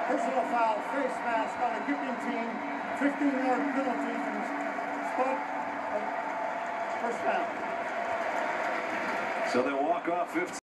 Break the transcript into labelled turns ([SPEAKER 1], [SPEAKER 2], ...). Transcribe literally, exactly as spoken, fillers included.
[SPEAKER 1] Personal foul, face mask on a kicking team, fifteen-yard penalty from the spot of first down.
[SPEAKER 2] So they walk off fifteen.